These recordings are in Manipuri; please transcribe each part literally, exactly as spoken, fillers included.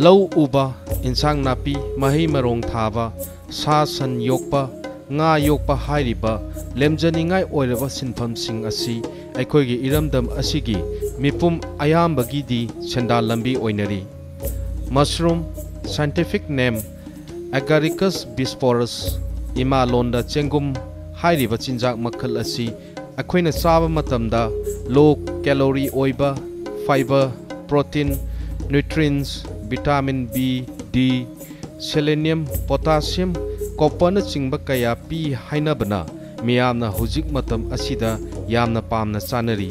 lau uba insang napi mahi marong thaba sa san yokpa nga yokpa hairiba lemjaningai oiraba sinpham sing asi aikoigi iramdam asigi mipum ayambagi di senda lambi oinari. Mushroom scientific name Agaricus bisporus ima londa chengum hairiba chinjak makhal asi akoina chaba matamda low calorie oiba fiber protein nutrients vitamin B D selenium potassium copper na chingba kaya pi haina bana miyamna hujik matam asida yamna pamna chanari.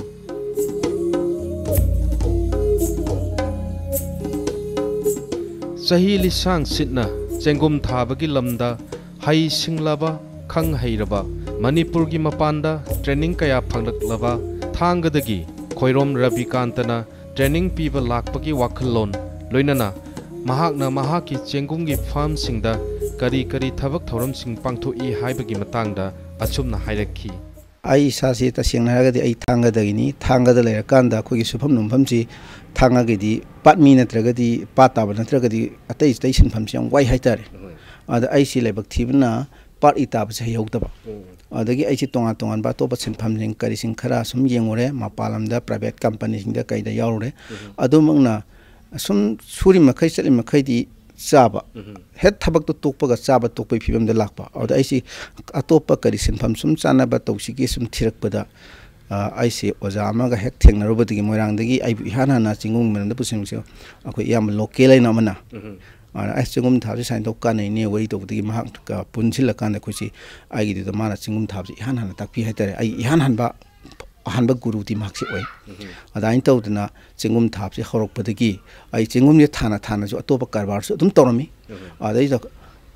Sahi lisang sitna chengum thabagi lamda hai singlaba khang hairaba Manipur gi mapanda training kaya phanglaklaba thangadagi khoirom Ravikantana training piba lakpagi wakhallon loinana mahakna mahaki chengumgi farm singda kari kari thabak thoram sing pangthoi haibagi matangda achumna hairakhi. ai sasi ta singna ga di ai thanga da ni thanga da le kanda khogi sufam numpham ji thanga gi di patmi natraga di pata ba natraga di atai station pham siang wai haitare ada ai si lebak thibna par ita ba se yogda ba adagi ai si tonga tongan ba to ba sin pham jing kari sing khara sum yengore mapalam da private company sing da kai da yaure adumangna sum suri makhai chali makhai di chaba het thabak to tokpa ga chaba tokpai phibam da lakpa ada ai si atopa kari sin pham sum chana ba tawsi gi sum thirak pada ai si oja ma ga hek thengna ro bati moirang dagi ai hana na chingum men da pusim se akoi yam local ai na mana ai chingum thabji sain dok ka nei ne wari to bati ma ka punchil ka na khosi ai gi da mana chingum thabji hana hana takpi haitare ai han han ba ahanba guru ti maksi oi adain tawdna chingum thapsi horok padagi ai chingum ni thana thana jo atopa karbar su dum torami adai da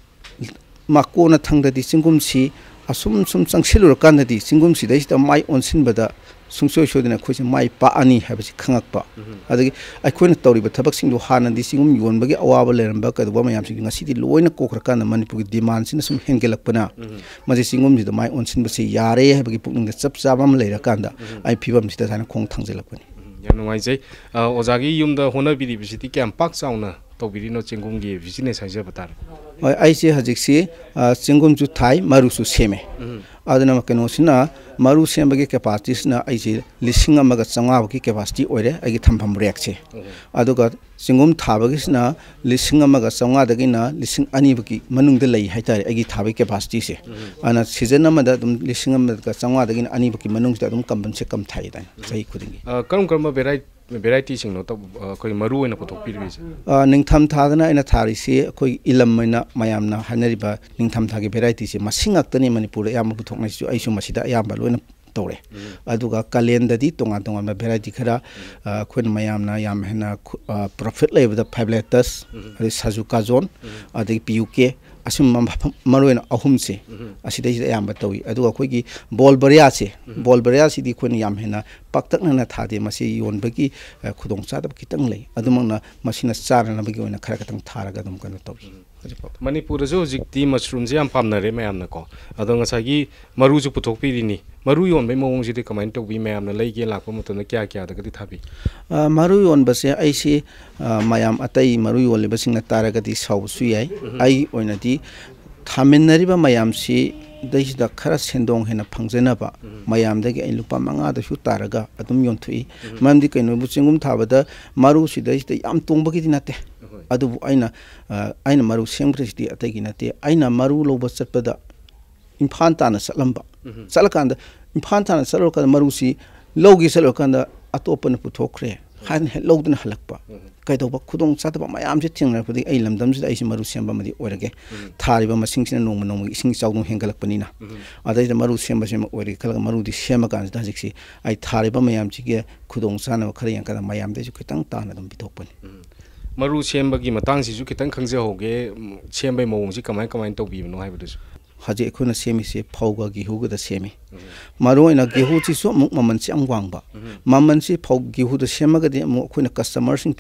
makko na thangda di chingum si asum sum changsilur kan di chingum si dai sta mai onsin bada sungso shodina khoisi mai pa ani habasi khangak pa adagi ai khoina tawri ba thabak sing do hana di chingum yon bagi awaba leramba ka do mayam sing ngasi di loina kokra kan Manipur gi demand sin sum hengelak pana maji chingum ji da mai onsin basi yare habagi pukning da chap chabam leira kanda ai phibam sida sana khong thangjelak pani yam ngai jai ojagi yumda hona biri bisiti kyam pak chauna tobiri no chingum gi business haija batar ai se hajik si chingum ju thai maru su seme adana keno sina maru sembagi capacity sina ai se lising amaga changa bagi capacity oire agi thampham rek che aduga chingum thabagi sina lising amaga changa dagi na lising ani bagi manung de lei haitare agi thabai capacity se ana season amada dum lising amaga changa dagi ani bagi manung da dum kam se kam thai dai sai khudingi karam karam variety variety sing no to koi maru ena potok pirbi ningtham thadana ina thari se koi ilam maina mayamna hanariba ningtham thagi variety se masingak tani Manipur yam puthok nai su ai su masida yam ba loina tore aduga kalenda di tonga tonga ma variety khara khun mayamna yam hena profit level da five letters ari sajuka zone adi puk asum maroina ahum se asidai yam ba tawi aduga khoigi bol baria se bol baria si di khun yam hena paktak na thade masi yon bagi khudong chadab kitang lei adumangna masina charna na bagi ona khara katang tharaga dum kan tawi Manipur jo jikti mushroom je am pamna re mayam na ko adong asagi maru ju puthok pi ni maru yon bai mong ji de comment to bi mayam na lei ge lakpa mutona kya kya da gadi thabi maru yon base ai si mayam atai maru yon le basing na taraga di sau su yai ai oina di thaminari ba mayam si dais da khara sendong hena phangjena ba mayam da ge ai lupa manga da su taraga adum yon thui mam di kaino bu chingum thabada maru si dais da yam tongba gi dinate adu aina aina maru semgresti atagi nate aina maru loba chatpada Imphal tana satlamba salakanda Imphal tana salokanda maru si logi salokanda atopana puthokre han logdana halakpa kaidoba khudong chataba mayam se thingna pudi ai lamdam si ai si maru semba madi orage thariba masing sina nong nong ising chawdong hengalakpani na adai da maru semba sema ori kala maru di sema kan da jiksi ai thariba mayam chi ge khudong chana khara yang kada mayam de ju khitang tana dum bithokpani maru sembagi matang si ju kitang khangje hoge sembai mawong si kamai kamai tobi no haibadu haje khuna semi se phauga gi huga da semi maru ina gi hu chi so muk maman si angwang ba maman si phau gi hu da semaga de mo khuna customer sing ta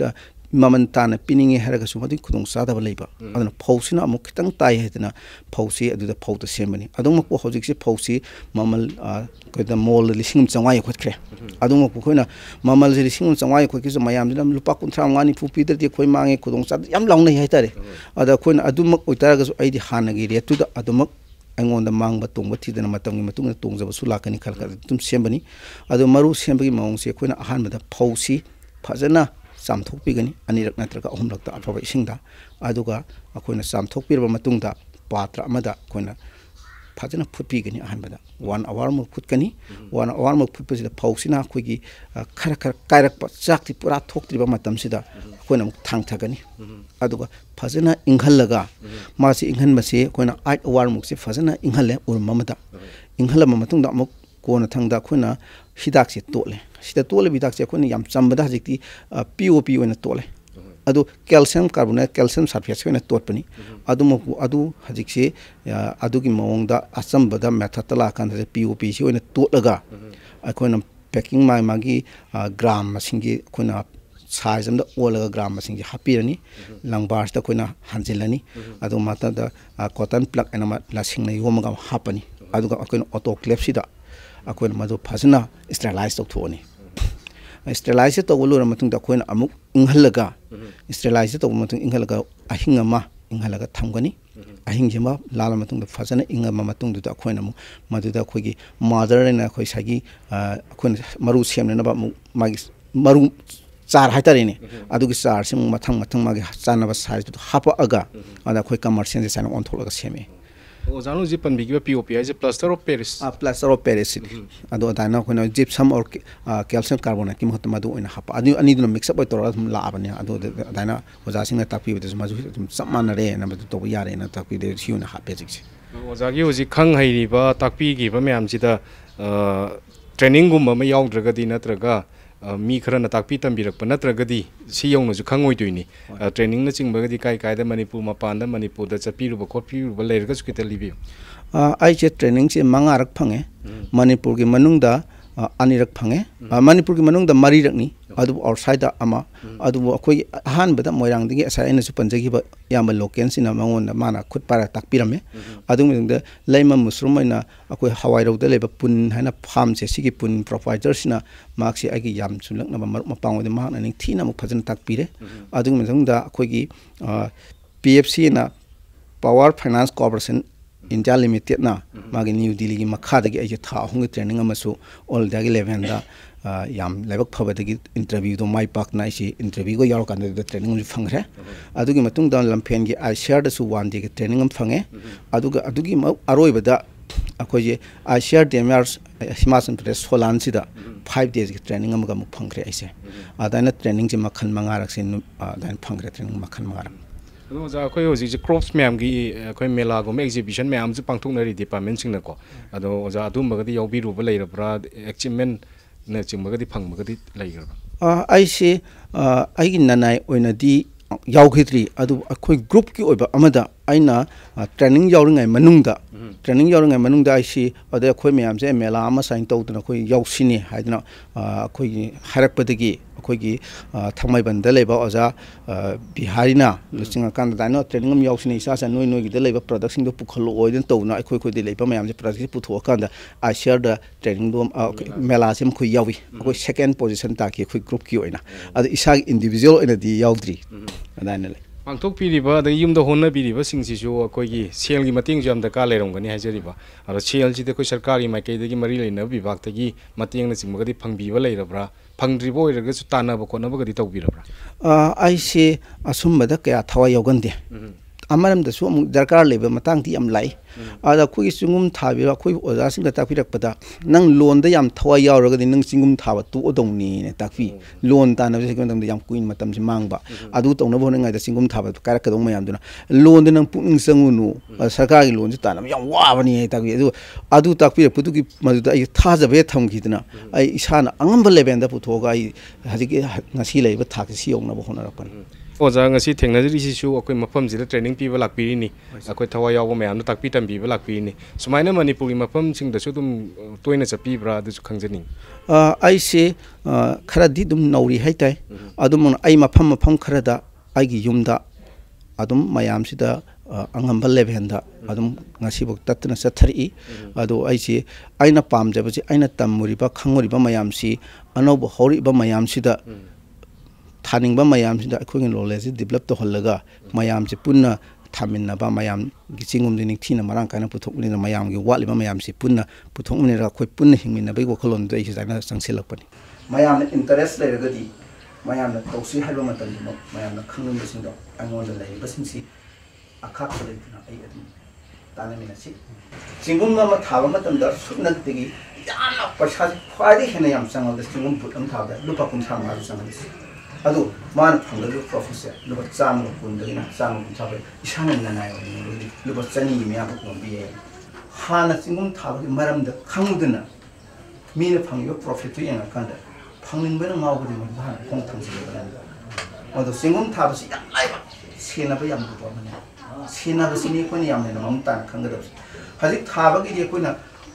ममन ताना पिनिंगे हैरगसु मदि खुदों सादाब लेबा अदना फौसिना अमुक खितंग ताई हेदना फौसी अदुदा फौत सेमबनी अदुमक हौजिकसे फौसी ममल कोइदा मोल लिसिंग चंगाई खोटख्रे अदुमक खोइना ममल जे लिसिंग चंगाई खोटकिसु मयामजिना लुपा कुंथ्रा गानी फुपीदरदि खोइ मांगे खुदों साद याम लाउनै हाइतारे अदा खोइना अदुमक ओइतारगसु आइदि हानगी रेतुदा अदुमक अँगोंदा मांगबा तोंगबा थिदना मतंगि मतुंग तोंगजबसु लाकनि खलका तुम सेमबनी अदु मरु सेमबगी मौंगसे खोइना अहानबदा फौसी फजना चामथोकपीगनी अनिरक नत्रगा अहुमलकता अफबा इसिंगदा अदुगा अखोइना चामथोकपीरबा मतुंगदा पात्र अमदा अखोइना फजना फुटपीगनी अहानबदा वन आवर मु फुटकनी वन आवर मु फुटपसिदा फौसिना अखोइगी खर खर कायरकपा चाकति पुरा थोक्त्रिबा मतमसिदा अखोइना मुक थांगथगनी अदुगा फजना इंघलगा मासी इंघनबसे अखोइना आठ आवर मुकसे फजना इंघले उरममदा इंघलमा मतुंगदा मुक कोना थंगदा अखोइना हिदाकसे तोले सिदा तोले बिदाकसे अखोइना याम चंबदा हजिकति पीओपी ओइना तोले अदु कैल्शियम कार्बोनेट कैल्शियम सल्फेट ओइना तोटपनी अदुमकु अदु हजिकसे अदुगी मवंगदा अचंबदा मेथड लाकान पीओपी से ओइना तोटलगा अखोइना पैकिंग माइ मागी ग्राम मसिंगी अखोइना साइज अमदा ओलगा ग्राम मसिंगी हापिरनी लंगबार्सदा अखोइना हांजिलनी अदु मातादा कॉटन प्लग एना लासिंगना योमगा हापनी अदुगा अखोइना ऑटोक्लेव सिदा अखोइना मदु फजना स्टेरलाइज तौथोनी स्टेरलाइज तौलुर मतुंग दा अखोइना अमुक इंघलगा स्टेरलाइज तौ मतुंग इंघलगा अहिंग अमा इंघलगा थमगनी अहिंग जेमा लाल मतुंग दा फजना इंगमा मतुंग दा अखोइना मु मदुदा अखोइगी मदर ने अखोइ सागी अखोइना मरु सेमनबा मागी मरु चार हाइतारेने अदुगी चार सिम मथंग मथंग मागी चानबा साइज दु हापा अगा अदा अखोइ कमर्शियल जे साइन ऑनथोलगा सेमे ओजानु जी पनबिगिबा पीओपी आइजे प्लास्टर ऑफ पेरिस आ प्लास्टर ऑफ पेरिस अदो दाना कोना जिप्सम और कैल्शियम कार्बोनेट कि महत्व मदु ओइना हापा अदु अनिदुना मिक्स अप तोरा लाबने अदो दाना ओजासिंग ताकपीबदस मजु समानरे ना मदु तो यारे ना ताकपीदे सिउना हापे जिक्से ओजागी ओजि खंग हाइरिबा ताकपीगिबा म्यामसिदा ट्रेनिंग गुम म याउद्रगदि नत्रगा मी खरना ताकपी तंबिरक नत्रगदि सि यौनजु खंगोइदुइनि ट्रेनिंग न चिंबगदि काय कायदा मणिपुर मपानदा मणिपुर दा चपिरुब खोपिरुब लेरगसु कित लिबि आई जे ट्रेनिंग से मंगारक फंगे मणिपुर की मनुंगदा अनिरक फंगे मणिपुर की मनुंगदा मरिरकनी अदु आउटसाइड दा अमा अदु अखोइ अहानबदा मोइरांगदगी असाइना सु पंजगिबा याम लोकेन सिना मंगोन माना खुद पारा ताकपिरमे अदु मिंगदा लैमा मुस्रुमैना अखोइ हवाइरौदा लेबा पुन हाना फार्म से सिगी पुन प्रोवाइडर सिना मार्क्सी आगी याम सुलकना मपांगोदे माना निं थीना मु फजन ताकपिरे अदु मिंगदा अखोइगी पीएफसी ना power finance corporation India limited ना मागी न्यू दिल्ली की मखादगी आई था होंगे ट्रेनिंग अमसु ऑल दागी लेवल दा याम लेबक फबदगी इंटरव्यू दो माइ पाक ना इसी इंटरव्यू को यार कांदे ट्रेनिंग जो फंगरे अदुगी मतुंग दा लंफेन की आई शेयर दसु वन डी के ट्रेनिंग अम फंगे अदुगा अदुगी अरोइबदा अखोजे ICAR DMR Himachal Pradesh Solan सिदा फाइव डेज की ट्रेनिंग अमगा मुक फंगरे ऐसे अदाना ट्रेनिंग जे मखन मंगारक से अदान फंगरे ट्रेनिंग मखन मंगारक ओजा अखोइ होजि क्रॉप्स मैम की अखोइ मेला गो एग्जिबिशन मैम जो पांथोकनरी डिपार्टमेंट सिंग नको अदो ओजा अदुमगदि यावबिरुबा लेरब्रा अचीवमेंट न चिंबगदि फंगबगदि लेगरबा आइसे आइगी ननाय ओइनदि यावखिद्री अदु अखोइ ग्रुप की ओइबा अमदा आइना ट्रेनिंग यावरिङै मनुंगदा ट्रेनिंग यावरिङै मनुंगदा आइसी अदे अखोइ मैम जे मेला अमा साइन तौदना अखोइ यावसिनि हाइदना अखोइ हारकपदगी अखोइगी थंमैबनदा लेबा ओजा बिहारिना लुचिंगा कान दानो ट्रेनिंग अम यावसिनि इसा सा नोइ नोइ गिदा लेबा प्रोडक्शन दो पुखलो ओइदन तौना अखोइ खोइ दे लेबा मैम जे प्रोडक्ट पुथो कांदा आ शेयर द ट्रेनिंग दो मेला सेम खोइ यावी अखोइ सेकंड पोजीशन ताकि अखोइ ग्रुप की ओइना अदे इसा इंडिविजुअल ओइनदि यावद्री अदाने ले पांथोक पीरिबा द युमदा होना पीरिबा सिंगसिसु अखोइगी सेल की मतिंग जम दका लेरंगनी हाइजरिबा अरो सेल जिदे कोइ सरकारी माइकैदगी मरि लेना विभागतगी मतिंग न चिंबगदि फंगबिबा लेरब्रा फंगद्रिबो ओइरगसु तानाबो कोनबगदि तौबिरब्रा आइसे असुमबदा कया थवा यौगंदे अमरमदसु अमु दरकार लेबा मतंगति यम लाई आदा खोइ चिंगुम थाबिरा खोइ ओजासिंग दा ताकपिरकपदा नंग लोन दा यम थवा यावरगदि नंग चिंगुम थाबा तु ओदौनी ने ताकपि लोन तानबसे केमदम यम कुइन मतम से मांगबा अदु तौना बोनंगाय दा चिंगुम थाबा कारकदौ मयामदुना लोन दा नंग पुनिंग संगुनु सरकारगी लोन से तानम यम वाबनी ताकपि अदु अदु ताकपिरपुतुगी मदुदा आई थाजबे थमखिदना आई इसाना अंगम लेबेंदा पुथोगा आई हजिके ngasi लेबा थाकसि यौना होनरपन ओजा ngasi thengnaji sisu akoi mafam jida training piba lakpiri ni akoi thawai yaw mayam na takpi tam piba lakpiri ni sumaina manipur gi mafam sing da su dum toina chapi bra du khangjani ai se khara di dum nauri haitai adum ai mafam mafam khara da ai gi yumda adum mayam sida angambal lebenda adum ngasi bok tatna sathari ado ai se aina pamjaba si aina tamuri ba khangori ba mayam si anob hori ba mayam sida थानिंग बा मयाम सिदा अखोगिन नॉलेज डेवलप तो हल्लगा मयाम से पुन्ना थामिन्ना बा मयाम गिचिंगुम दिनि थिना मरांग काना पुथोकनि मयाम गे वालि बा मयाम से पुन्ना पुथोकनि रा खोइ पुन्ना हिंमिना बै वखलोन दै जाना संसेलकपनि मयाम इंटरेस्ट लेरगदि मयाम न तौसि हाइबा मतन मयाम न खंगन बसिंदो अंगोन लೈ बसिंसी अखा खलेना आई अदि तानमिना सि चिंगुम मा थाबा मतन द सुननतगी याना पैसा ख्वाइदि हेना याम संगल द चिंगुम पुतम थाबा लुपा कुम थामा संगल अदु मान फंगदु प्रोफेसर लुबा चाम कुंदगिना चाम कुंथाबे इसाना नानाय लुबा चनी मिया कुंबिए हाना चिंगुम थाबि मरमद खंगुदना मीना फंगियो प्रॉफिट तो यांगा कांदा फंगिनबेना मावगदि मन हाना खोंग थांसिबेना अदु चिंगुम थाबसि याम लाइबा सेनाबा याम दुबा माने सेनाबसिनि कोनि यामने मम तान खंगदब हजि थाबगि दि कोना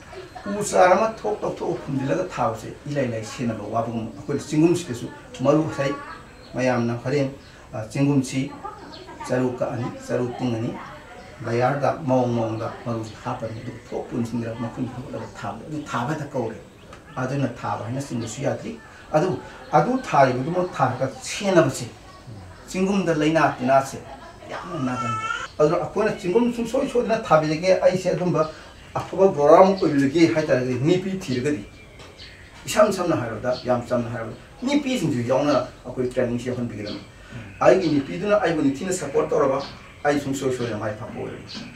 उसारमा थोक थोक थोक फुंदिलगा थाबसे इलाइ लाइ सेनाबा वाबुम अकोइ चिंगुम सिकेसु मरु है मयामना हरेन चिंगुमसी चरुका अनि चरु तिंगनी लायारदा मौंग मौंगदा मरु हापनि दु थोक पुनसिंगरा मखुन थोकलगा थाब दु थाबा त कौरे अदुना थाबा हैना सिंगसु यात्री अदु अदु थाइ बुदुम थाका सेनाबसे चिंगुमदा लैना तिनासे यामना नागन अदु अकोना चिंगुम सुम सोइ सोना थाबिलगे आइसे अदुमबा अफबा बोराम ओइलगे हाइतारगे निपि थिरगदि इसाम सामना हारदा याम सामना हारदा निपि सिंजु यावना अकोइ ट्रेनिंग से हन बिगरम आइगी निपि दुना आइबो निथिना सपोर्ट तोरबा आइ सुम सोइ सोइ माइ फापो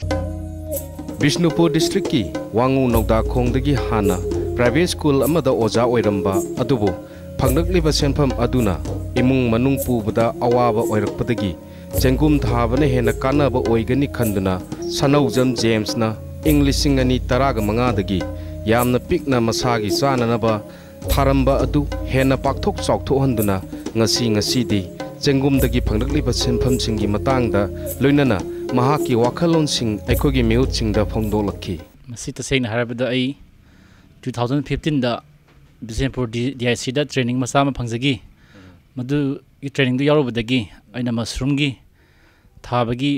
बिष्णुपुर डिस्ट्रिक्ट की वांगु नौदा खोंदगी हाना प्राइवेट स्कूल अमदा ओजा ओइरंबा अदुबो फंगलक्लिबा सेनफम अदुना इमुंग मनुंग पुबदा अवाबा ओइरकपदगी चेंगुम थाबने हेना कानाबा ओइगनि खंदना सनौजम जेम्स ना इंग्लिश सिंगनी तराग मंगादगी यामना पिकना मसागी चाननबा थारंबा अदु हेना पाकथोक चाउथोहंदुना ngasi ngasidi चेंगुमदगी फंगलक्लिबा सेनफमसिंगी मतंगदा लोइनना महाकी वाखलोनसिंग अखोगी मेउतसिंगदा फोंदोलखि मसी तसेंगना हारबदा आई twenty fifteen दा बिसेंपुर डीआईसी दा ट्रेनिंग मसा मा फंगजगी मदु की ट्रेनिंग दु यारोबदगी आइना मशरूम गी थाबगी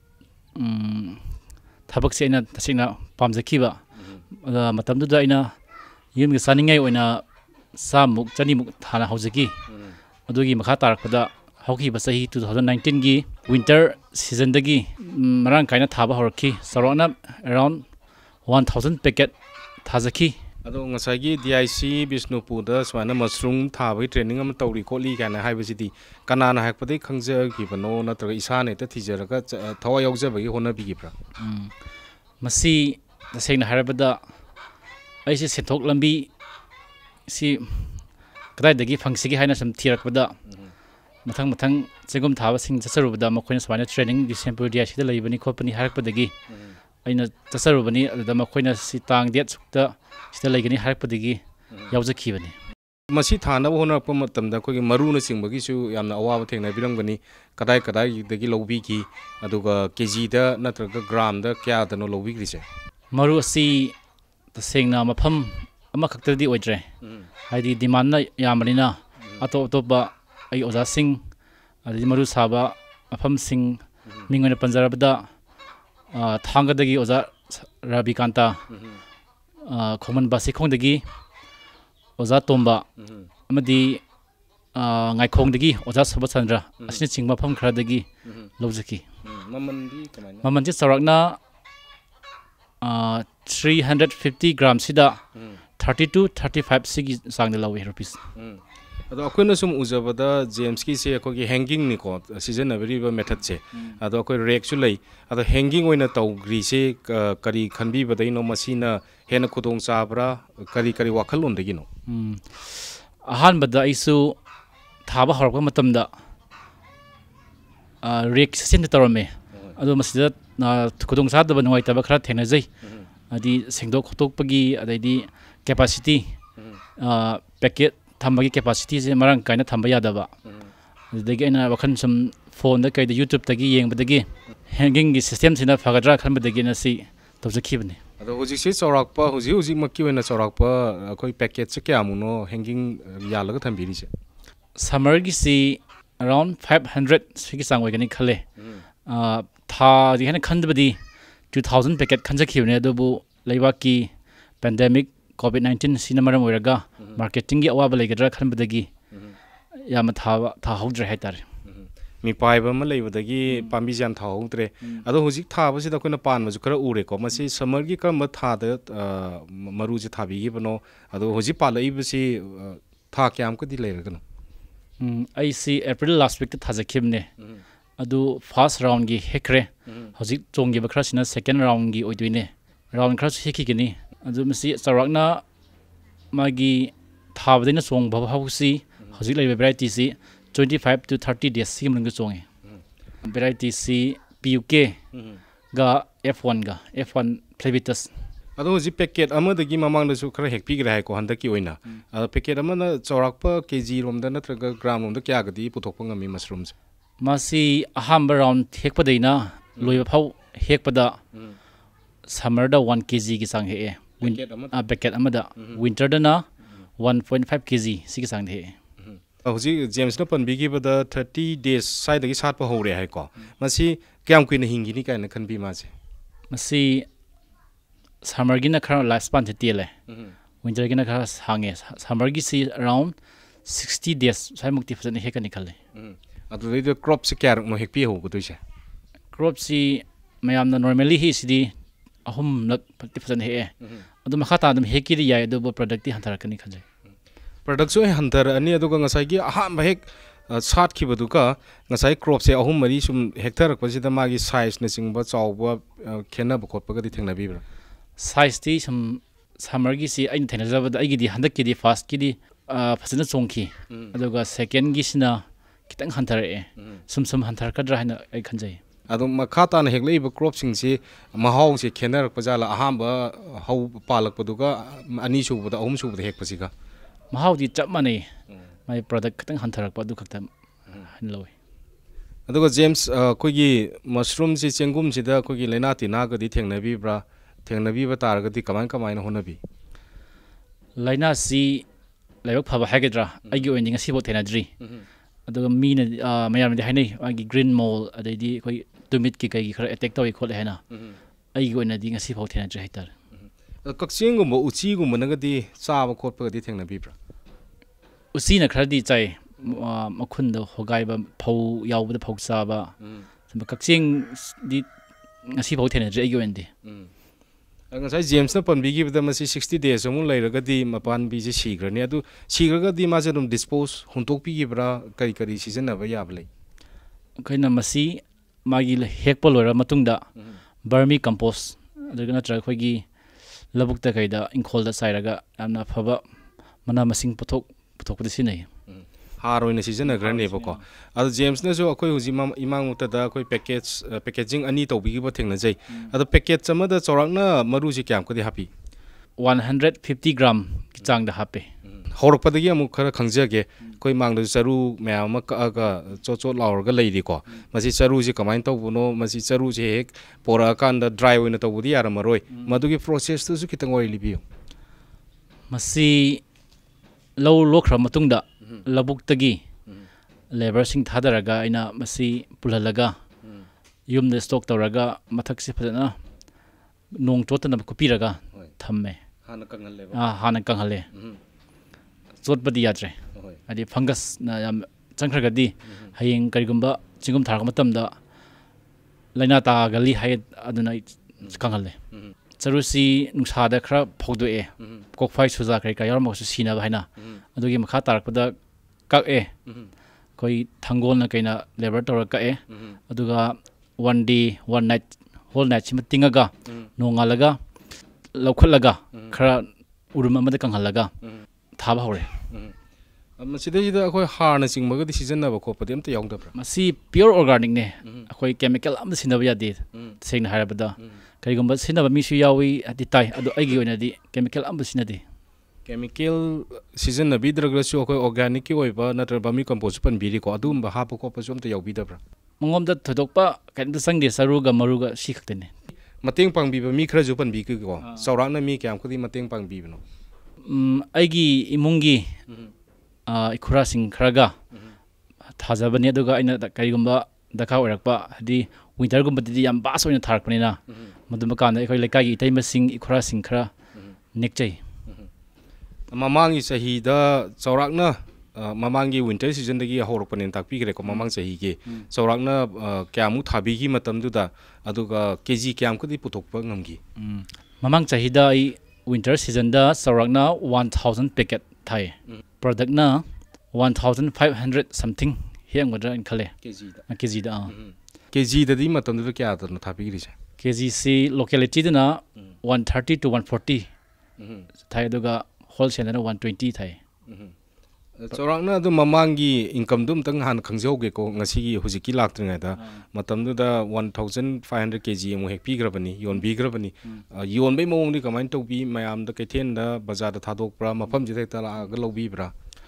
थबक से आइना तसेंगना पामजखिबा मतमदुदा आइना युम गी सानिंगै ओइना सामुक चनिमुक थाना हौजगी अदुगी मखा तारकदा हौकी बसही twenty nineteen गी विंटर सीजन दगी मरांग काइना थाबा हरखी सरोना अराउंड one thousand पैकेट थाजखी अदो ngsaigi D I C Bishnupur दा सवाना मशरूम थाबई ट्रेनिंग अम तौरी खोली काना हाइबसिदी कनाना हाकपदे खंगजे गिबनो नत्र इसाने त थिजरगा थवा यौजबगी होना बिगिब्रा मसी तसेंगना हारबदा आइसे सेथोक लंबी सी कदाइदगी फंगसिगी हाइना सम थिरकपदा मथंग मथंग चेगुम थाबा सिंग चसरुबदा मखोइना सवाना training December D I C दा लैबनी खोपनी हारकपदगी आइना चसरुबनी अदा मखोइना सी तांग डेट सुक्ता सिदा लैगनी हारकपदगी यावजखिबनी मसी थानब होनरप मतमदा कोगी मरुना सिंबगिसु यामना अवाब थेंगना बिरंगनी कदाइ कदाइ दगी लौबिगी अदुगा केजी दा नत्रगा ग्राम दा क्या दनो लौबिग्रिसे मरु असी तसेंगना मफम अमा खक्तदी ओइद्रे हाइदी डिमांड यामनिना अतो अतोबा आई ओजा सिंह अदि मरु साबा मफम सिंह मिंगोना पंजरबदा थांगदगी ओजा रबिकांता खोमन बासी खोंदगी ओजा तोंबा अमदी ngaikongdagi oja subachandra asini chingma pham khradagi lojaki mamandi kamai mamanji sarakna three hundred fifty gram sida thirty to thirty-five sigi sangna lawi rupees ado akoina sum ujabada james ki se akogi hanging ni ko season very method che ado akoi rek chu lei ado hanging oina tawgri se kari khanbi badai no masina hena khudong chabra kari kari wakhal on degi no ahan bada isu थाबा हरक मतमदा रेक सेंट तौरमे अदो मसिदा खुदोंग सादब नुवाइतब खरा थेनजै अदि सेंदोक खतोकपगी अदैदि कैपेसिटी पैकेट थम्बगी कैपेसिटी से मरंग काइना थम्बा यादबा अदगी अना वखन सम phone da kai da YouTube tagi yeng badagi hanging gi system sina phagadra khan badagi na si tawjakhibani ado hoji si chorak pa hoji hoji makki wena chorak pa koi package se kya muno hanging yalaga thambiri se summer gi si around five hundred sigi sang wai gani khale a tha di hana khandbadi two thousand packet khanjakhibne adubu leiba ki pandemic covid nineteen sina maram oiraga marketing gi awaba legadra khanbadagi yama tha tha hawdre haitar mi paiba ma leibadagi pambi jam tha hawdre ado hoji tha ba sida koina pan ma ju khara ure ko masi summer gi kam tha da maru ji thabi gi bano ado hoji palai ba si tha kyam ko di leiragano I see April last week to Tazakim adu first round gi hekre hoji chong gi bakra sina second round gi oiduine round crash heki gini adu masi sarakna magi thabdina chong bha hausi hoji lai variety si twenty-five to thirty days sim rang chonge variety si P U K ga F one ga F one Flavitus ado hoji packet amadagi mamang da su khara hekpi gra hai ko handaki oina packet amana chorakpa kg rom da natraga gram rom da kya gadi puthokpa ngami mushrooms masi ahamba round hekpadaina loiba phau hekpada summer da one kg gi sang he a packet amada winter da na one point five kg sigi sang he hoji James na panbi gi bada thirty days side gi sat pa hore hai ko masi kyam kuina hingi ni kaina khanbi ma se masi summer gi na khara last span the le winter gi na khara hange summer gi si around sixty days sai mukti phajana hekani khale adu the crop se kya mo hekpi ho ko se crop si mayam na normally hi sidi ahum lak phati phajana he adu makha ta dum heki ri yai adu product ti hantar kani khale product so hantar ani adu ga ngasai gi aham ba hek sat ki badu ka ngasai crop se ahum mari sum hectar ko sida magi size na singba chawba khena ba khotpa ga di thengna bi bra size ti sum summer gi si ain thena jaba ai gi di handak ki di first ki di phajana chongki adu ga second gi sina kitang hantar e sum sum hantar kadra hana ai khanjai adu makha ta na heklei ba crop sing si mahau se khenar pa jala aham ba hau palak pa du ga ani su ba ahum su ba hek pa si ga mahau di chap mane mai product kitang hantar pa du khakta hanloi adu ga James koi gi mushroom si chengum si da koi gi lena ti na ga di thengna bi bra thengna bi ba tar ga di kaman kaman na hona bi laina si laibak phaba hagadra ai gi oining si bo thena dri adu mi na mayam di hainai agi green mole adai di koi tumit ki kai khara attack tawi khol hena ai gi oina di ngasi phau thena dri haitar kakching gum uchi gum na ga di cha ba khot pa ga di thengna bi bra usi na khara di chai makhun da hogai ba phau yaw ba phau cha ba kakching di ngasi phau thena dri ai gi oin di ngasai James na panbi gi bada masi sixty days amu lairaga di mapan bi je sigrani adu sigraga di ma je dum dispose huntok pi gi bra kari kari season na ba ya blai kaina masi magi hekpa lora matungda vermi compost adugana tra khoi gi labuk ta kaida inkhol da sairaga amna phaba mana masing puthok puthok di sinai har oina season na grane ba ko adu James na jo akoi huji mam imang uta da akoi package packaging ani to bi gi ba thengna jai adu package chama da chorak na maru ji kyam ko di happy one hundred fifty gram ki chang da hape horok pa da gi amu khara khangjage koi mang da charu ma ma ka ga cho cho laur ga lei ri ko masi charu ji kamain to buno masi charu ji hek pora kan da dry oina to budi yara maroi madu gi process tu su kitang oi libiyo masi low lokhra matungda labuk tagi labor sing thadaraga ina masi pulhalaga yum de stock tawraga mathak si phadana nong chotana kupiraga thamme hana kanghale ba ah hana kanghale chot badi yatre adi fungus na yam changkhraga di hayeng karigumba chingum tharga matamda laina ta gali hay aduna kanghale charusi nungsa da khra phogdo e kokphai suja kai ka yarmo su sina ba haina adugi makha tarakpada kak e koi thangol na kaina labor tor ka e aduga one day one night whole night chima tingaga nongalaga laukhalaga khara urum amada kanghalaga thaba hore masida ida akoi har na chingma ga di season na ba ko padi amta yaung da bra masi pure organic ne akoi chemical am sinaba ya de sengna harabada kaigumba sinaba mi su yawi ati tai adu aigi oina di chemical am sinade chemical season na bidragra su akoi organic ki oiba natra bami compost pan biri ko adum ba ha ko pa som ta yaw bidabra ꯃꯉꯣꯝꯗ ꯊꯣꯏꯗꯣꯛꯄ ꯀꯩꯝꯇ ꯆꯪꯗꯦ ꯆꯔꯨꯒ ꯃꯔꯨꯒ ꯁꯤ ꯈꯛꯇꯅꯤ ꯃꯇꯦꯡ ꯄꯥꯡꯕꯤꯕ ꯃꯤ ꯈꯔꯁꯨ ꯄꯟꯕꯤꯈꯤꯀꯣ ꯆꯥꯎꯔꯥꯛꯅ ꯃꯤ ꯀꯌꯥꯝꯈꯛꯇꯤ ꯃꯇꯦꯡ ꯄꯥꯡꯕꯤꯕꯅꯣ ꯑꯩꯒꯤ ꯏꯃꯨꯡꯒꯤ ꯏꯈꯨꯔꯥꯁꯤꯡ ꯈꯔꯒ ꯊꯥꯖꯕꯅꯤ ꯑꯗꯨꯒ ꯑꯩꯅ ꯀꯔꯤꯒꯨꯝꯕ ꯗꯔꯀꯥꯔ ꯑꯣꯏꯔꯛꯄ ꯍꯥꯏꯗꯤ ꯋꯤꯟꯇꯔꯒꯨꯝꯕꯗꯗꯤ ꯌꯥꯝ ꯕꯥꯁ ꯑꯣꯏꯅ ꯊꯥꯔꯛꯄꯅꯤꯅ ꯃꯗꯨꯝꯕ ꯀꯥꯟꯗ ꯑꯩꯈꯣꯏ ꯂꯩꯀꯥꯏꯒꯤ ꯏꯇꯩꯃꯁꯤꯡ ꯏꯈꯨꯔꯥꯁꯤꯡ ꯈꯔ ꯅꯦꯛꯆꯩ ꯃꯃꯥꯡꯒꯤ ꯆꯍꯤꯗ ꯆꯥꯎꯔꯥꯛꯅ ꯃꯃꯥꯡꯒꯤ ꯋꯤꯟꯇꯔ ꯁꯤꯖꯟꯗꯒꯤ ꯍꯧꯔꯛꯄꯅꯦꯅ ꯇꯥꯛꯄꯤꯈ꯭ꯔꯦꯀꯣ ꯃꯃꯥꯡ ꯆꯍꯤꯒꯤ ꯆꯥꯎꯔꯥꯛꯅ ꯀꯌꯥꯃꯨꯛ ꯊꯥꯕꯤꯈꯤ ꯃꯇꯝꯗꯨꯗ ꯑꯗꯨꯒ ꯀꯦꯖꯤ ꯀꯌꯥꯃꯨꯛꯀꯗꯤ ꯄꯨꯊꯣꯛꯄ ꯉꯝꯈꯤ ꯃꯃꯥꯡ ꯆꯍꯤꯗ ꯑꯩ ꯋꯤꯟꯇꯔ ꯁꯤꯖꯟꯗ ꯆꯥꯎꯔꯥꯛꯅ ꯋꯥꯟ ꯊꯥꯎꯖꯟ ꯄꯦꯀꯦꯠ ꯊꯥꯏ ꯄ꯭ꯔꯗꯛꯅ one thousand five hundred something ꯍꯦꯡꯒꯗ꯭ꯔꯥ ꯍꯥꯏꯅ ꯈꯜꯂꯦ ꯀꯦꯖꯤꯗ ꯑꯥ ꯀꯦꯖꯤꯗꯗꯤ ꯃꯇꯝꯗꯨꯗ ꯀꯌꯥꯗꯅꯣ ꯊꯥꯕꯤꯈ꯭ꯔꯤꯁꯦ ꯀꯦꯖꯤꯁꯤ ꯂꯣꯀꯦꯂꯤꯇꯤꯗꯅ one thirty to one forty ꯊꯥꯏ ꯑꯗꯨꯒ ꯍꯣꯜꯁꯦꯜꯗꯅ ꯋꯥꯟ ꯇ꯭ꯋꯦꯟꯇꯤ ꯊꯥꯏ ꯆꯥꯎꯔꯥꯛꯅ ꯑꯗꯨꯝ ꯃꯃꯥꯡꯒꯤ ꯏꯟꯀꯝꯗꯨ ꯑꯝꯇꯪ ꯍꯥꯟꯅ ꯈꯪꯖꯍꯧꯒꯦꯀꯣ ꯉꯁꯤꯒꯤ ꯍꯧꯖꯤꯛꯀꯤ ꯂꯥꯛꯇ꯭ꯔꯤꯉꯩꯗ ꯃꯇꯝꯗꯨꯗ one thousand five hundred KG ꯑꯃꯨꯛ ꯍꯦꯛꯄꯤꯈ꯭ꯔꯕꯅꯤ ꯌꯣꯟꯕꯤꯈ꯭ꯔꯕꯅꯤ ꯌꯣꯟꯕꯩ ꯃꯑꯣꯡꯗꯤ ꯀꯃꯥꯏꯅ ꯇꯧꯕꯤ ꯃꯌꯥꯝꯗ ꯀꯩꯊꯦꯜꯗ ꯕꯖꯥꯔꯗ ꯊꯥꯗꯣꯛꯄ꯭ꯔꯥ ꯃꯐꯝꯁꯤꯗ ꯍꯦꯛꯇ ꯂꯥꯛꯑꯒ ꯂꯧꯕꯤꯕ꯭ꯔꯥ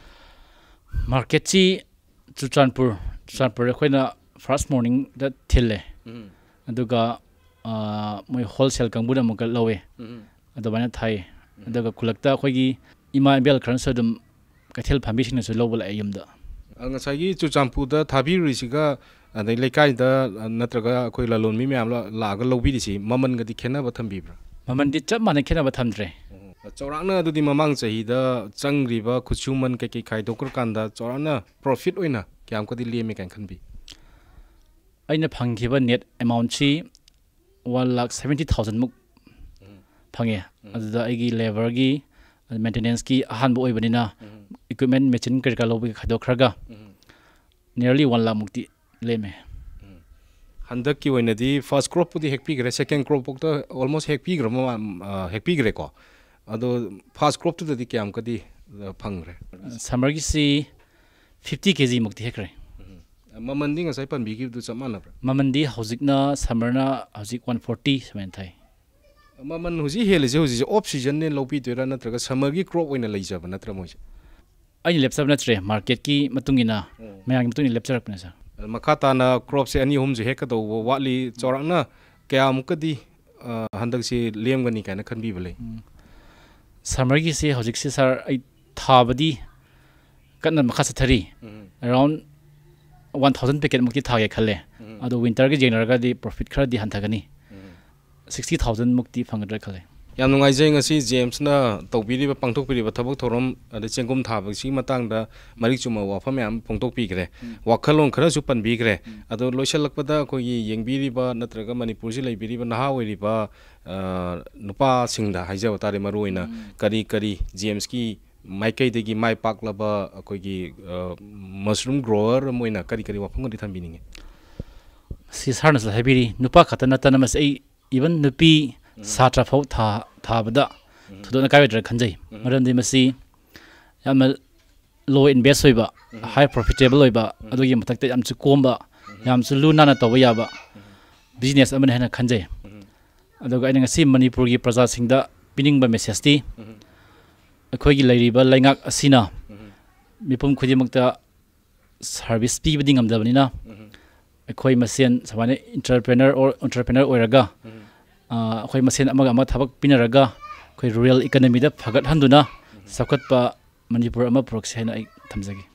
ꯃꯥꯔꯀꯦꯠꯁꯤ ꯆꯨꯔꯆꯥꯟꯄꯨꯔ ꯆꯨꯔꯆꯥꯟꯄꯨꯔ ꯑꯩꯈꯣꯏꯅ ꯐꯥꯔꯁ ꯃꯣꯔꯅꯤꯡꯗ ꯊꯤꯜꯂꯦ ꯑꯗꯨꯒ ꯃꯣꯏ ꯍꯣꯜꯁꯦꯜ ꯀꯥꯡꯕꯨꯅ ꯑꯃꯨꯛꯀ ꯂꯧꯋꯦ ꯑꯗꯨꯃꯥꯏꯅ ꯊꯥꯏ ꯑꯗꯨꯒ ꯈꯨꯜꯂꯛꯇ ꯑꯩꯈꯣꯏꯒꯤ ꯏꯃꯥ ꯏꯕꯦꯜ ꯈꯔꯅꯁꯨ ꯑꯗꯨꯝ ꯀꯩꯊꯦꯜ ꯐꯝꯕꯤꯁꯤꯡꯅꯁꯨ ꯂꯧꯕ ꯂꯥꯛꯑꯦ ꯌꯨꯝꯗ ꯉꯁꯥꯏꯒꯤ ꯆꯨꯔꯆꯥꯟꯄꯨꯔꯗ ꯊꯥꯕꯤꯔꯨꯔꯤꯁꯤꯒ ꯑꯗꯩ ꯂꯩꯀꯥꯏꯗ ꯅꯠꯇ꯭ꯔꯒ ꯑꯩꯈꯣꯏ ꯂꯂꯣꯟꯕꯤ ꯃꯌꯥꯝ ꯂꯥꯛꯑꯒ ꯂꯧꯕꯤꯔꯤꯁꯤ ꯃꯃꯟꯒꯗꯤ ꯈꯦꯠꯅꯕ ꯊꯝꯕꯤꯕ꯭ꯔꯥ ꯃꯃꯟꯗꯤ ꯆꯞ ꯃꯥꯟꯅꯩ ꯈꯦꯠꯅꯕ ꯊꯝꯗ꯭ꯔꯦ ꯆꯥꯎꯔꯥꯛꯅ ꯑꯗꯨꯗꯤ ꯃꯃꯥꯡ ꯆꯍꯤꯗ ꯆꯪgrꯤꯕ ꯈꯨꯠꯁꯨꯃꯟ ꯀꯩꯀꯩ ꯈꯥꯏꯗꯣꯛꯈ꯭ꯔꯀꯥꯟꯗ ꯆꯥꯎꯔꯥꯛꯅ ꯄ꯭ꯔꯣꯐꯤꯠ ꯑꯣꯏꯅ ꯀꯌꯥꯝꯀꯗꯤ ꯂꯦꯝꯃꯦ ꯀꯥꯏꯅ ꯈꯟꯕꯤ ꯑꯩꯅ ꯐꯪꯈꯤꯕ ꯅꯦꯠ ꯑꯦꯃꯥꯎꯟꯠꯁꯤ ꯋꯥꯟ ꯂꯥꯛ ꯁꯚꯦꯟꯇꯤ ꯊꯥꯎꯖꯟꯃꯨꯛ ꯐꯪꯉꯦ ꯑꯗꯨꯗ ꯑꯩꯒꯤ ꯂꯦꯕꯔꯒꯤ ꯃꯦꯟꯇꯦꯅꯦꯟꯁꯀꯤ ꯑꯍꯥꯟꯕ ꯑꯣꯏꯕꯅꯤꯅ ꯏꯀ꯭ꯋꯤꯞꯃꯦꯟ ꯃꯦꯆꯤꯟ ꯀꯔꯤ ꯀꯔꯥ ꯂꯧꯕꯒꯤ ꯈꯥꯏꯗꯣꯛꯈ꯭ꯔꯒ ꯅꯤꯌꯔꯂꯤ ꯋꯥꯟ ꯂꯥꯛ ꯃꯨꯛꯇꯤ ꯂꯦꯝꯃꯦ ꯍꯟꯗꯛꯀꯤ ꯑꯣꯏꯅꯗꯤ ꯐꯥꯔꯁ ꯀ꯭ꯔꯣꯞꯄꯨꯗꯤ ꯍꯦꯛꯄꯤꯈ꯭ꯔꯦ ꯁꯦꯀꯦꯟ ꯀ꯭ꯔꯣꯞꯐꯥꯎꯗ ꯑꯣꯜꯃꯣꯁ ꯍꯦꯛꯄꯤꯈ꯭ꯔ ꯍꯦꯛꯄꯤꯈ꯭ꯔꯦꯀꯣ ꯑꯗꯣ ꯐꯥꯔꯁ ꯀ꯭ꯔꯣꯞꯇꯨꯗꯗꯤ ꯀꯌꯥꯃꯨꯛꯀꯗꯤ ꯐꯪꯈ꯭ꯔꯦ ꯁꯝꯃꯔꯒꯤꯁꯤ ꯐꯤꯐꯇꯤ ꯀꯦꯖꯤ ꯃꯨꯛꯇꯤ ꯍꯦꯛꯈ꯭ꯔꯦ ꯃꯃꯟꯗꯤ ꯉꯁꯥꯏ ꯄꯟꯕꯤꯈꯤꯕꯗꯨ ꯆꯞ ꯃꯥꯟꯅꯕ꯭ꯔꯥ ꯃꯃꯟꯗꯤ ꯍꯧꯖꯤꯛꯅ ꯁꯝꯃꯔꯅ ꯍꯧꯖꯤꯛ ꯋꯥꯟ ꯐꯣꯔꯇꯤ ꯁꯨꯃꯥꯏꯅ ꯊꯥꯏ ꯃꯃꯟ ꯍꯧꯖꯤꯛ ꯍꯦꯜꯂꯤꯁꯦ ꯍꯧꯖꯤꯛꯁꯦ ꯑꯣꯐ ꯁꯤꯖꯟꯅꯦ ꯂꯧꯕꯤꯗꯣꯏꯔꯥ ꯅꯠꯇ꯭ꯔꯒ ꯁꯝꯃꯔꯒꯤ ꯀ꯭ꯔꯣꯞ ꯑꯣꯏꯅ ꯂꯩꯖꯕ ꯅꯠꯇ꯭ꯔꯥ ꯃꯣꯏꯁꯦ ꯑꯩꯅ ꯂꯦꯞꯆꯕ ꯅꯠꯇ꯭ꯔꯦ ꯃꯥꯔꯀꯦꯠꯀꯤ ꯃꯇꯨꯡ ꯏꯟꯅ ꯃꯌꯥꯝꯒꯤ ꯃꯇꯨꯡ ꯏꯟꯅ ꯂꯦꯞꯆꯔꯛꯄꯅꯦ ꯁꯥꯔ ꯃꯈꯥ ꯇꯥꯅ ꯀ꯭ꯔꯣꯞꯁꯦ ꯑꯅꯤ ꯑꯍꯨꯝꯁꯦ ꯍꯦꯛꯀꯗꯧꯕ ꯋꯥꯠꯂꯤ ꯆꯥꯎꯔꯥꯛꯅ ꯀꯌꯥꯃꯨꯛꯀꯗꯤ ꯍꯟꯗꯛꯁꯤ ꯂꯦꯝꯒꯅꯤ ꯀꯥꯏꯅ ꯈꯟꯕꯤꯕ ꯂꯩ ꯁꯝꯃꯔꯒꯤꯁꯤ ꯍꯧꯖꯤꯛꯁꯤ ꯁꯥꯔ ꯑꯩ ꯊꯥꯕꯗꯤ ꯀꯟꯅ ꯃꯈꯥ ꯆꯠꯊꯔꯤ ꯑꯦꯔꯥꯎꯟ ꯋꯥꯟ ꯊꯥꯎꯖꯟ ꯄꯦꯀꯦꯠꯃꯨꯛꯇꯤ ꯊꯥꯒꯦ ꯈꯜꯂꯦ ꯑꯗꯣ ꯋꯤꯟꯇꯔꯒ ꯌꯦꯡꯅꯔꯒꯗꯤ ꯄ꯭ꯔꯣꯐꯤꯠ ꯈꯔꯗꯤ ꯍꯟꯊꯒꯅꯤ ꯁꯤꯛꯁꯇꯤ ꯊꯥꯎꯖꯟꯃꯨꯛꯇꯤ ꯐꯪꯒꯗ꯭ꯔꯥ ꯈꯜꯂꯦ ꯌꯥꯝ ꯅꯨꯡꯉꯥꯏꯖꯩ ꯉꯁꯤ ꯖꯦꯝꯁꯅ ꯇꯧꯕꯤꯔꯤꯕ ꯄꯥꯡꯊꯣꯛꯄꯤꯔꯤꯕ ꯊꯕꯛ ꯊꯧꯔꯝ ꯑꯗꯩ ꯆꯦꯡꯒꯨꯝ ꯊꯥꯕꯁꯤꯒꯤ ꯃꯇꯥꯡꯗ ꯃꯔꯤꯛ ꯆꯨꯝꯕ ꯋꯥꯐꯝ ꯃꯌꯥꯝ ꯐꯣꯡꯗꯣꯛꯄꯤꯈ꯭ꯔꯦ ꯋꯥꯈꯜꯂꯣꯟ ꯈꯔꯁꯨ ꯄꯟꯕꯤꯈ꯭ꯔꯦ ꯑꯗꯣ ꯂꯣꯏꯁꯤꯜꯂꯛꯄꯗ ꯑꯩꯈꯣꯏꯒꯤ ꯌꯦꯡꯕꯤꯔꯤꯕ ꯅꯠꯇ꯭ꯔꯒ ꯃꯅꯤꯄꯨꯔꯁꯤ ꯂꯩꯕꯤꯔꯤꯕ ꯅꯍꯥ ꯑꯣꯏꯔꯤꯕ ꯅꯨꯄꯥꯁꯤꯡꯗ ꯍꯥꯏꯖꯕ ꯇꯥꯔꯦ ꯃꯔꯨꯑꯣꯏꯅ ꯀꯔꯤ ꯀꯔꯤ ꯖꯦꯝꯁꯀꯤ ꯃꯥꯏꯀꯩꯗꯒꯤ ꯃꯥꯏ ꯄꯥꯛꯂꯕ ꯑꯩꯈꯣꯏꯒꯤ ꯃꯁꯔꯨꯝ ꯒ꯭ꯔꯣꯋꯔ ꯑꯃ ꯑꯣꯏꯅ ꯀꯔꯤ ꯀꯔꯤ ꯋꯥꯐꯝꯒꯗꯤ ꯊꯝꯕꯤꯅꯤꯡꯉꯤ ꯁꯤ ꯁꯥꯔꯅꯁꯨ ꯍꯥꯏꯕꯤꯔꯤ ꯅꯨꯄꯥ ꯈꯛꯇ ꯅꯠꯇꯅ ꯃꯁꯤ ꯑꯩ ꯏꯚꯟ ꯅꯨꯄꯤ ꯁꯥꯇ꯭ꯔ ꯐꯥꯎ ꯊꯥꯕꯗ ꯊꯣꯏꯗꯣꯛꯅ ꯀꯥꯏꯔꯣꯏꯗ꯭ꯔꯥ ꯈꯟꯖꯩ ꯃꯔꯝꯗꯤ ꯃꯁꯤ ꯌꯥꯝꯅ ꯂꯣ ꯏꯟꯚꯦꯁ ꯑꯣꯏꯕ ꯍꯥꯏ ꯄ꯭ꯔꯣꯐꯤꯇꯦꯕꯜ ꯑꯣꯏꯕ ꯑꯗꯨꯒꯤ ꯃꯊꯛꯇ ꯌꯥꯝꯁꯨ ꯀꯣꯝꯕ ꯌꯥꯝꯁꯨ ꯂꯨ ꯅꯥꯟꯅ ꯇꯧꯕ ꯌꯥꯕ ꯕꯤꯖꯤꯅꯦꯁ ꯑꯃꯅꯤ ꯍꯥꯏꯅ ꯈꯟꯖꯩ ꯑꯗꯨꯒ ꯑꯩꯅ ꯉꯁꯤ ꯃꯅꯤꯄꯨꯔꯒꯤ ꯄ꯭ꯔꯖꯥꯁꯤꯡꯗ ꯄꯤꯅꯤꯡꯕ ꯃꯦꯁꯦꯖꯇꯤ ꯑꯩꯈꯣꯏꯒꯤ ꯂꯩꯔꯤꯕ ꯂꯩꯉꯥꯛ ꯑꯁꯤꯅ ꯃꯤꯄꯨꯝ ꯈꯨꯗꯤꯡꯃꯛꯇ ꯁꯥꯔꯚꯤꯁ ꯄꯤꯕꯗꯤ ꯉꯝꯗꯕꯅꯤ나 ꯑꯩꯈꯣꯏ ꯃꯁꯦꯟ ꯁꯨꯃꯥꯏꯅ ꯏꯟꯇꯔꯄ꯭ꯔꯦꯅꯔ ꯑꯣꯔ ꯑꯣꯟꯇꯔꯄ꯭ꯔꯦꯅꯔ ꯑꯣꯏꯔꯒ ꯑꯩꯈꯣꯏ ꯃꯁꯦꯟ ꯑꯃꯒ ꯑꯃ ꯊꯕꯛ ꯄꯤꯅꯔꯒ ꯑꯩꯈꯣꯏ ꯔꯨꯔꯦꯜ ꯏꯀꯣꯅꯣꯃꯤꯗ ꯐꯒꯠꯍꯟꯗꯨꯅ ꯆꯥꯎꯈꯠꯄ ꯃꯅꯤꯄꯨꯔ ꯑꯃ ꯄꯨꯔꯛꯁꯤ ꯍꯥꯏꯅ ꯑꯩ ꯊꯝꯖꯒꯦ